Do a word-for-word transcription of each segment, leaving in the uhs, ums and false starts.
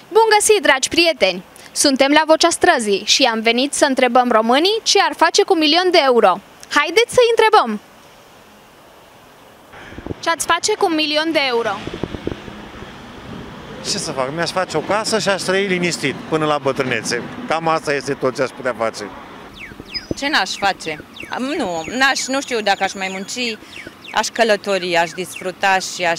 Bun găsit, dragi prieteni! Suntem la Vocea Străzii și am venit să întrebăm românii ce ar face cu un milion de euro. Haideți să-i întrebăm! Ce ați face cu un milion de euro? Ce să fac? Mi-aș face o casă și aș trăi liniștit până la bătrânețe. Cam asta este tot ce aș putea face. Ce n-aș face? Nu, n-aș, nu știu dacă aș mai munci, aș călători, aș disfruta și aș,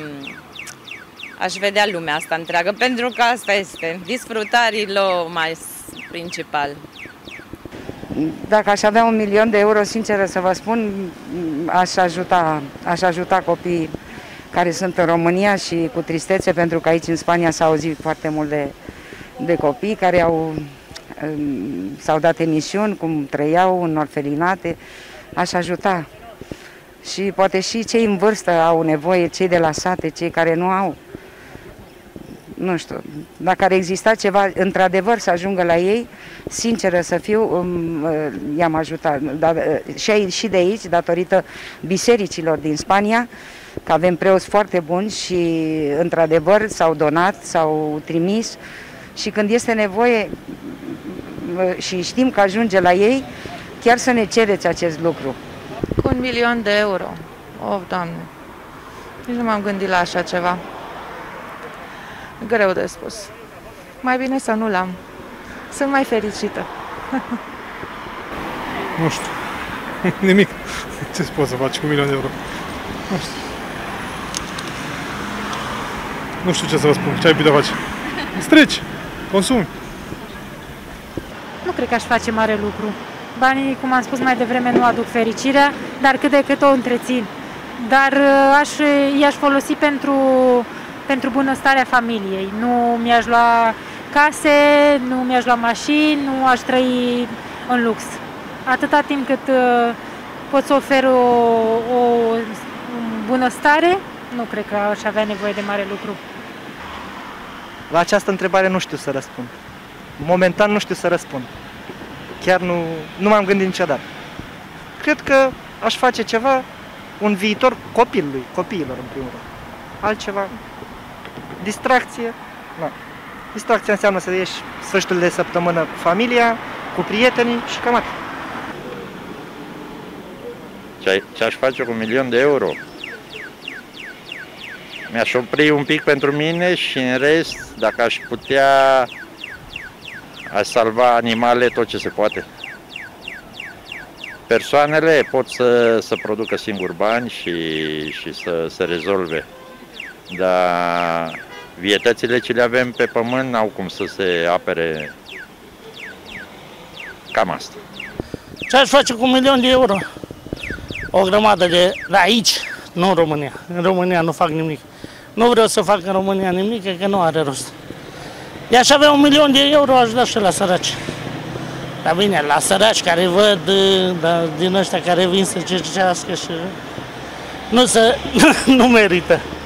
aș vedea lumea asta întreagă, pentru că asta este, disfrutarilor mai principal. Dacă aș avea un milion de euro, sinceră să vă spun, aș ajuta, aș ajuta copiii care sunt în România și cu tristețe, pentru că aici în Spania s-a auzit foarte mult de, de copii care au, s-au dat emisiuni, cum trăiau în orfelinate. Aș ajuta. Și poate și cei în vârstă au nevoie, cei de la sate, cei care nu au. Nu știu, dacă ar exista ceva, într-adevăr, să ajungă la ei, sinceră să fiu, i-am ajutat. Și de aici, datorită bisericilor din Spania, că avem preoți foarte buni și, într-adevăr, s-au donat, s-au trimis și când este nevoie și știm că ajunge la ei, chiar să ne cereți acest lucru. Cu un milion de euro. Oh, Doamne! Nici nu m-am gândit la așa ceva. Greu de spus. Mai bine să nu l-am. Sunt mai fericită. Nu știu. Nimic. Ce poți să faci cu un milion de euro? Nu știu. Nu știu ce să vă spun. Ce ai putea face? Strici. Consumi. Nu cred că aș face mare lucru. Banii, cum am spus mai devreme, nu aduc fericirea, dar cât de cât o întrețin. Dar aș, i-aș folosi pentru, pentru bunăstarea familiei. Nu mi-aș lua case, nu mi-aș lua mașini, nu aș trăi în lux. Atâta timp cât pot să ofer o, o bunăstare, nu cred că aș avea nevoie de mare lucru. La această întrebare nu știu să răspund. Momentan nu știu să răspund. Chiar nu, nu m-am gândit niciodată. Cred că aș face ceva, un viitor copilului, copiilor în primul rând. Altceva, distracție. Na. Distracția înseamnă să ieși sfârșitul de săptămână cu familia, cu prietenii și cam atât. Ce aș face cu un milion de euro? Mi-aș opri un pic pentru mine și în rest, dacă aș putea, aș salva animale tot ce se poate. Persoanele pot să, să producă singur bani și, și să se rezolve, dar vietățile ce le avem pe pământ n-au cum să se apere. Cam asta. Ce aș face cu un milion de euro? O grămadă de... de aici, nu în România. În România nu fac nimic. Nu vreau să fac în România nimic, că nu are rost. I-aș avea un milion de euro, aș da și la săraci. Dar bine, la săraci care văd, da, din ăștia care vin să cercească și nu, să, nu merită.